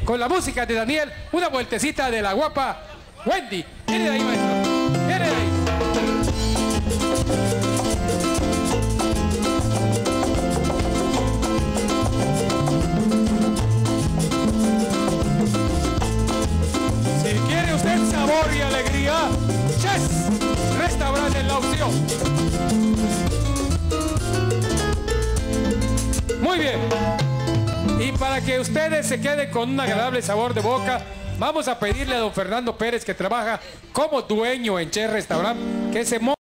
con la música de Daniel, una vueltecita de la guapa Wendy. Viene de ahí, maestro. Viene de ahí. Si quiere usted sabor y alegría, Chess Restaurante en la opción. Muy bien. Y para que ustedes se queden con un agradable sabor de boca, vamos a pedirle a don Fernando Pérez, que trabaja como dueño en Chess Restaurant, que se